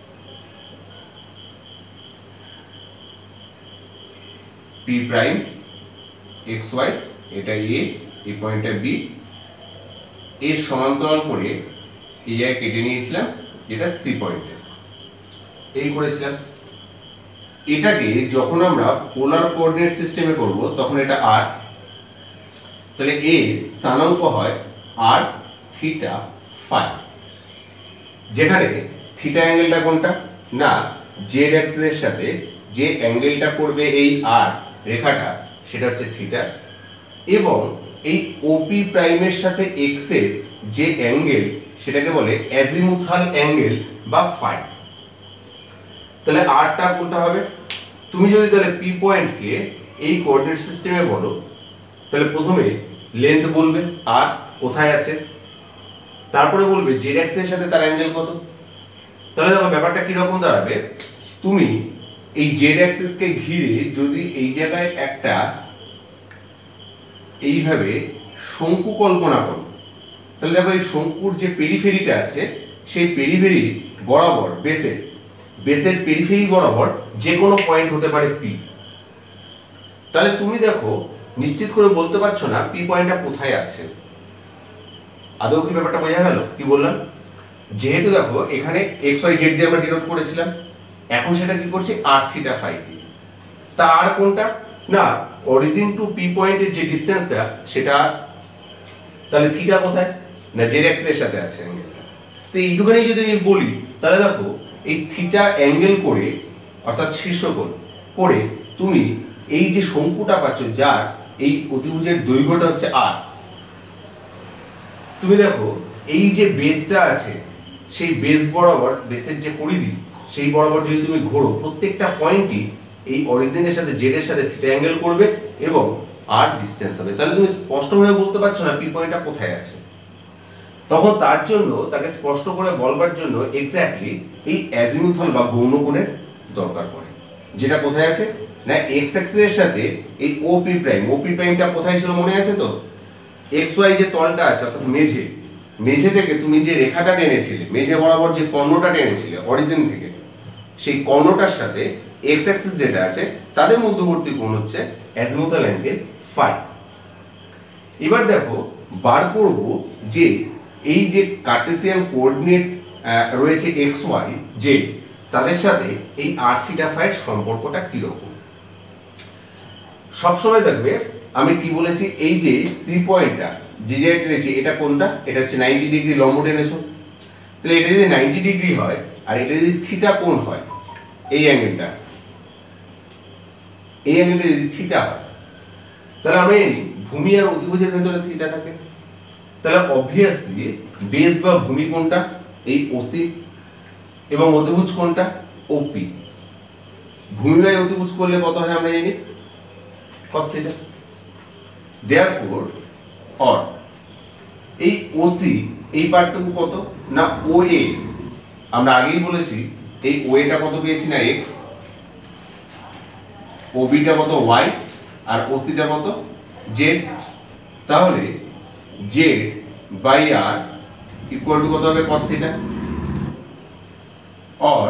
পি প্রাইম এক্স ওয়াই, এটা এ, এই পয়েন্টটা বি, এর সমান্তরাল করে এই জায়গায় কেটে নিয়েছিলাম, যেটা সি পয়েন্টে, এই করেছিলাম। এটাকে যখন আমরা পোলার কোঅর্ডিনেট সিস্টেমে করব তখন এটা আর, তাহলে এ স্থানাঙ্ক হয় আর থিটা ফাই, যেখানে থিটা অ্যাঙ্গেলটা কোনটা না, জেড অ্যাক্সিসের সাথে যে অ্যাঙ্গেলটা করবে এই আর রেখাটা, সেটা হচ্ছে থিটা, এবং এই ওপি প্রাইমের সাথে এক্স এর যে অ্যাঙ্গেল সেটাকে বলে অ্যাজিমুথাল অ্যাঙ্গেল বা ফাই। তাহলে আরটা কোনটা হবে, তুমি যদি তাহলে পি পয়েন্টকে এই কোঅর্ডিনেট সিস্টেমে বলো, তাহলে প্রথমে লেন্থ বলবে আর কোথায় আছে, তারপরে বলবে জেড অ্যাক্সিসের সাথে তার অ্যাঙ্গেল কত। তাহলে দেখো ব্যাপারটা কিরকম দাঁড়াবে, তুমি এই জেড অ্যাক্সিসকে ঘিরে যদি এই জায়গায় একটা এইভাবে শঙ্কু কল্পনা করো, তাহলে দেখো এই শঙ্কুর যে পেরিফেরিটা আছে, সেই পেরিফেরি বরাবর বেসের বেসের পেরিফেরি বরাবর যে কোনো পয়েন্ট হতে পারে পি। তাহলে তুমি দেখো নিশ্চিত করে বলতে পারছো না পি পয়েন্টটা কোথায় আছে। আদৌ কি ব্যাপারটা বোঝা গেল কি বললাম? যেহেতু দেখো এখানে এক্স ওয়াই জেড দিয়ে আমরা ডিনোট করেছিলাম, এখন সেটা কি করছি আর থিটা ফাই দিয়ে। তা আর কোনটা না, অরিজিন টু পি পয়েন্টের যে ডিসটেন্সটা সেটা, তাহলে থিটা কোথায় না, জেড অ্যাক্সিসের সাথে আছে অ্যাঙ্গেলটা। তো এইটুখানি যদি আমি বলি, তাহলে দেখো এই থিটা অ্যাঙ্গেল করে অর্থাৎ শীর্ষকোণ করে তুমি এই যে শঙ্কুটা পাচ্ছ, যার এই অতিভুজের দৈর্ঘ্যটা হচ্ছে আর, তুমি দেখো এই যে বেসটা আছে সেই বেস বরাবর, বেসের যে পরিধি সেই বরাবর যদি তুমি ঘোরো, প্রত্যেকটা পয়েন্টই এই অরিজিনের সাথে জেড এর সাথে থিটা অ্যাঙ্গেল করবে এবং আর ডিসটেন্স হবে। তাহলে তুমি স্পষ্টভাবে বলতে পারছো না পি পয়েন্টটা কোথায় আছে। তখন তার জন্য তাকে স্পষ্ট করে বলবার জন্য এক্স্যাক্টলি এই অ্যাজিমুথাল বা গৌণ কোণের দরকার পড়ে, যেটা কোথায় আছে না এক্স অ্যাক্সিসের সাথে এই ওপি প্রাইম। ওপি প্রাইমটা কোথায় ছিল মনে আছে তো, এক্স ওয়াই যে তলটা আছে অর্থাৎ মেঝে, মেঝে থেকে তুমি যে রেখাটা টেনেছিলে, মেঝে বরাবর যে কর্ণটা টেনেছিলে অরিজিন থেকে, সেই কর্ণটার সাথে এক্স অ্যাক্সিস যেটা আছে তাদের মধ্যবর্তী কোণ হচ্ছে অ্যাজিমুথাল অ্যাঙ্গেল ফাই। এবার দেখো বার করব যে এই যে কার্টেসিয়ান কোঅর্ডিনেট রয়েছে এক্স ওয়াই জেড, তাদের সাথে এই আর থিটা ফাইয়ের সম্পর্কটা কিরকম। সবসময় দেখবে আমি কি বলেছি, এই যে সি পয়েন্টটা যে জায়গায় টেনেছি এটা কোনটা, এটা হচ্ছে নাইনটি ডিগ্রি লম্ব টেনেছো, তাহলে এটা যদি নাইনটি ডিগ্রি হয় আর এটা যদি থিটা কোণ হয়, এই অ্যাঙ্গেলটা এই অ্যাঙ্গেলটা যদি থিটা হয়, তাহলে আমরা জানি ভূমি আর অতিভুজের ভেতরে থিটা থাকে, তাহলে অবভিয়াসলি বেস বা ভূমি কোণটা এই ওসি এবং অতিভুজ কোণটা ওপি। ভূমি বাই অতিভুজ করলে কত হয় আমরা জানি cos থিটা। therefore or এই ওসি এই পার্টটুকু কত না ওএ, আমরা আগেই বলেছি এই ওএটা কত পেয়েছি না x, ওবিটা কত y আর ওসিটা কত z। তাহলে z বাই r ইকুয়াল টু কত হবে cos theta, or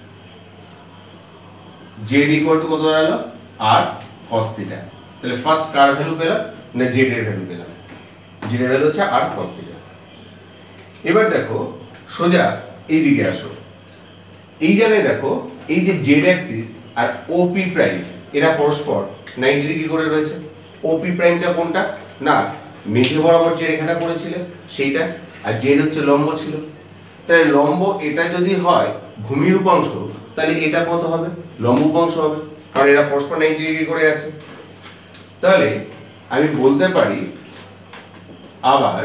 z equal to কত দাঁড়ালো r cos থিটা। তাহলে ফার্স্ট কার ভ্যালু পেলাম না z এর ভ্যালু পেলাম, z এর ভ্যালু হচ্ছে r cos থিটা। এবার দেখো সোজা এই দিকে আসো, এই জায়গায় দেখো এই যে z অ্যাক্সিস আর ওপি প্রাইম এরা পরস্পর নাইনটি ডিগ্রি করে রয়েছে। ওপি প্রাইমটা কোনটা না মেঝে বরাবর যে রেখাটা করেছিলে সেইটা, আর জেড হচ্ছে লম্ব ছিল। তাহলে লম্ব এটা যদি হয় ভূমির উপাংশ, তাহলে এটা কত হবে লম্ব উপাংশ হবে, কারণ এরা পরস্পর নাইনটি ডিগ্রি করে আছে। তাহলে আমি বলতে পারি আবার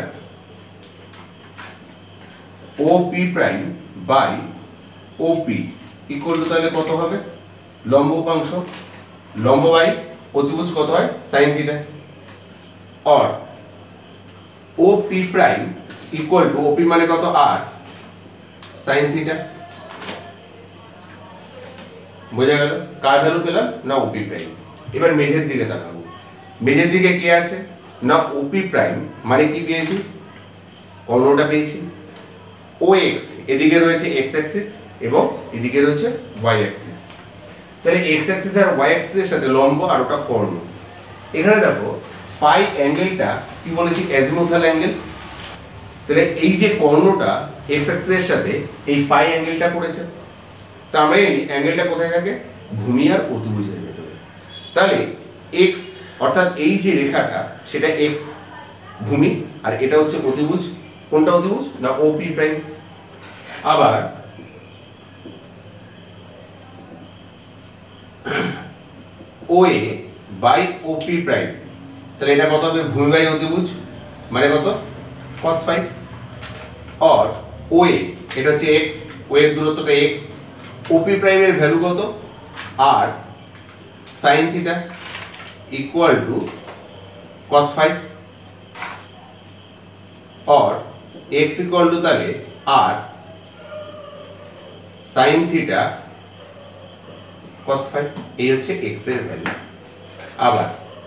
OP prime by OP equal to তাহলে কত হবে লম্ব উপাংশ, লম্ব বাই অতিভুজ কত হয় sine theta, or OP prime equal to OP মানে কত আর সাইন থিটা। বোঝা গেল কার ভ্যালু পেলাম না ওপি প্রাইম। এবার মেঝের দিকে তাকাবো, মেঝের দিকে কি আছে না ওপি প্রাইম মানে কি পেয়েছি কর্ণটা পেয়েছি, ও এক্স এদিকে রয়েছে এক্স অ্যাক্সিস এবং এদিকে রয়েছে ওয়াই অ্যাক্সিস। তাহলে এক্স অ্যাক্সিস আর ওয়াই অ্যাক্সিসের সাথে লম্ব আর ওটা কর্ণ। এখানে দেখো ফাই অ্যাঙ্গেলটা কি বলেছি অ্যাজিমুথাল অ্যাঙ্গেল, তাহলে এই যে কর্ণটা এক্স অ্যাক্সিসের সাথে এই ফাই অ্যাঙ্গেলটা করেছে, তা আমরা এই অ্যাঙ্গেলটা কোথায় থাকে ভূমি আর অতিভুজের ভেতরে। তাহলে এক্স অর্থাৎ এই যে রেখাটা সেটা এক্স ভূমি আর এটা হচ্ছে অতিভুজ, কোনটা অতিভুজ না ওপি প্রাইম। আবার ওএ বাই ওপি প্রাইম, তাহলে এটা কত হবে ভূমি বাই অতিভুজ মানে কত cos ফাই, অর ওএ এটা হচ্ছে x, ও এর দূরত্বটা x, ওপি প্রাইমের ভ্যালু কত আর sin theta equal to cos phi, or x equal to তাহলে r sin theta cos phi, এই হচ্ছে x এর ভ্যালু। আবার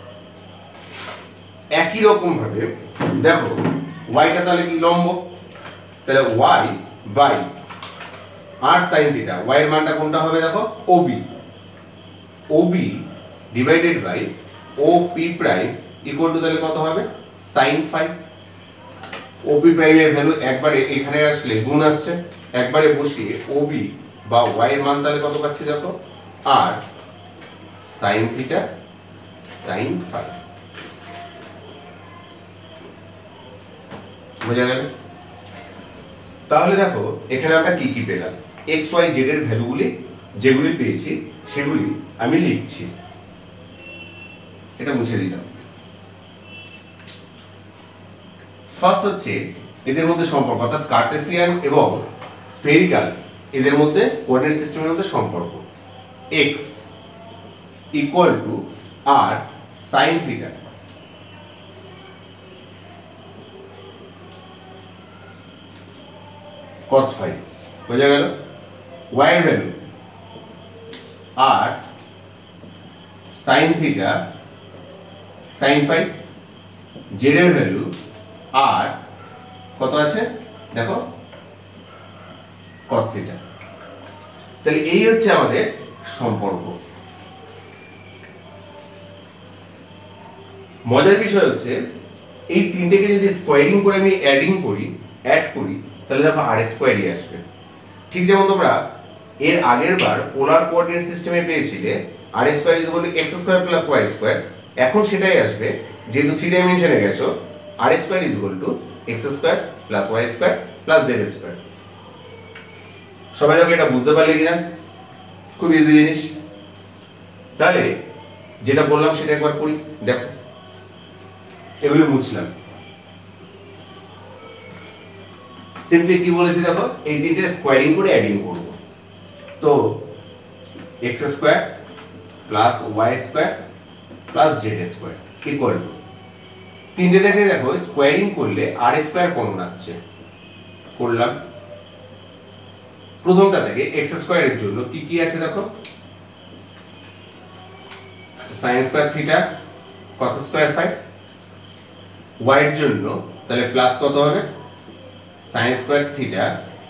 একই রকম ভাবে দেখো y টা তাহলে কি লম্ব, তাহলে y by r sin theta, y এর মানটা কোনটা হবে দেখো ob, ob divided by op prime equal to তাহলে কত হবে sin ফাই। op প্রাইমের ভ্যালু একবারে এখানে আসলে গুণ আসছে, একবারে বসিয়ে ob বা y এর মান তাহলে কত পাচ্ছি দেখো r sin theta sin phi. বোঝা গেল? তাহলে দেখো এখানে আমরা কি কি পেলাম, এক্স ওয়াই জেড এর ভ্যালুগুলি যেগুলি পেয়েছি সেগুলি আমি লিখছি, এটা মুছে দিলাম। ফার্স্ট হচ্ছে এদের মধ্যে সম্পর্ক অর্থাৎ কার্টেসিয়ান এবং স্ফেরিক্যাল এদের মধ্যে কোঅর্ডিনেট সিস্টেমের মধ্যে সম্পর্ক, x equal to r sin theta cos phi. বোঝা গেল? y এর value r sin theta sin phi, z এর ভ্যালু r কত আছে দেখো cos থিটা। তাহলে এই হচ্ছে আমাদের সম্পর্ক। মজার বিষয় হচ্ছে এই তিনটেকে যদি স্কোয়ারিং করে আমি অ্যাডিং করি, অ্যাড করি, তাহলে দেখো আর স্কোয়ারই আসবে। ঠিক যেমন তোমরা এর আগের বার পোলার কোঅর্ডিনেট সিস্টেমে পেয়েছিলে আর square is equal to x square plus y square, এখন সেটাই আসবে, যেহেতু থ্রি ডাইমেনশনে গেছো, আর square is equal to x square plus y square plus z square. সবাই দেখো এটা বুঝতে পারলে কিনা? খুব ইজি জিনিস। তাহলে যেটা বললাম সেটা একবার করি, দেখো এগুলো মুছলাম। সিম্পলি কি বলেছি দেখো, এই তিনটে স্কোয়ারিং করে অ্যাডিং করব। তো x square plus y square plus z square equal to তিনটে দেখে দেখো স্কোয়ারিং করলে আর স্কোয়ার কমন আসছে, করলাম। প্রথমটা থেকে এক্স স্কোয়ারের জন্য কি কি আছে দেখো, sine square theta cos square five. Y এর জন্য তাহলে প্লাস কত হবে, sine square theta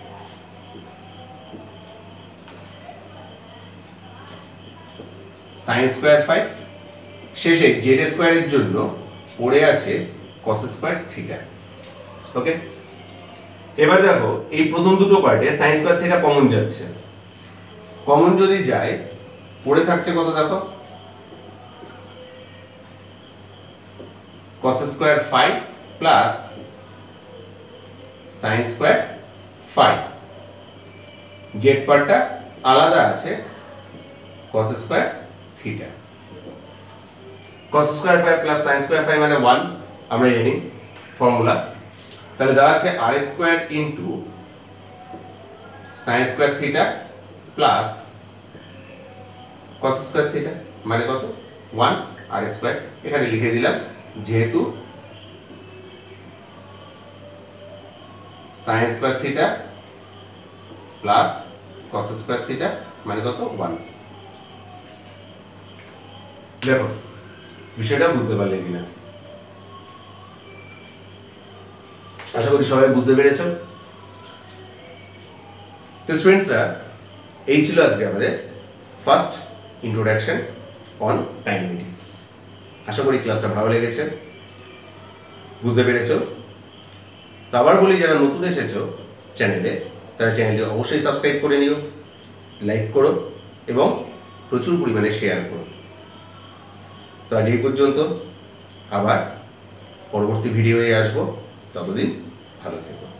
sine square five. শেষে জেড স্কোয়ারের জন্য পড়ে আছে কস স্কোয়ার থিটা। ওকে, এবার দেখো এই প্রথম দুটো পার্টে সাইন স্কোয়ার থিটা কমন যাচ্ছে, কমন যদি যায় পড়ে থাকছে কত দেখো, cos square five plus sin square five. Z পার্টটা আলাদা আছে, cos square theta. cos square five plus sin square five মানে ওয়ান, আমরা জানি ফর্মুলা। তাহলে দাঁড়াচ্ছে r square into sin square theta plus cos square theta মানে কত, ওয়ান। r স্কয়ার এখানে লিখে দিলাম, যেহেতু sin square theta plus cos square theta মানে কত, ওয়ান। দেখো বিষয়টা বুঝতে পারলে কিনা, আশা করি সবাই বুঝতে পেরেছো। তো স্টুডেন্টসরা, এই ছিল আজকে আমাদের ফার্স্ট ইন্ট্রোডাকশন অন কাইনেমেটিক্স। আশা করি ক্লাসটা ভালো লেগেছে, বুঝতে পেরেছো। তো আবার বলি, যারা নতুন এসেছো চ্যানেলে, তারা চ্যানেলটি অবশ্যই সাবস্ক্রাইব করে নিও, লাইক করো এবং প্রচুর পরিমাণে শেয়ার করো। তো আজ এই পর্যন্ত, আবার পরবর্তী ভিডিওয়ে আসবো, ততদিন ভালো থেকো।